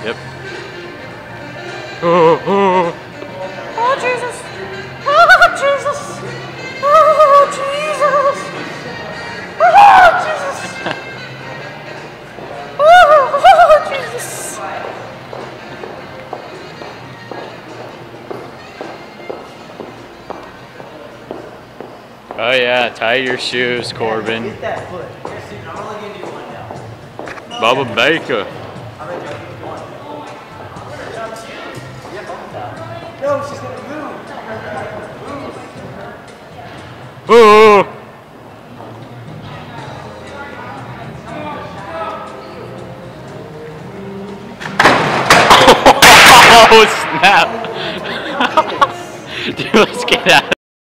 Yep. Oh, Jesus! Oh, Jesus! Oh, Jesus! Oh, Jesus! Oh, Jesus! Oh yeah, tie your shoes, Corbin. Get that foot. I'm only gonna do one now. Bubba Baker. No, she's gonna move. Oh! Oh snap! Dude, let's get out.